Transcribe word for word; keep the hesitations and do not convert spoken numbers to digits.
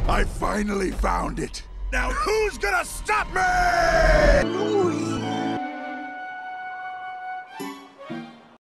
I finally found it. Now who's gonna stop me?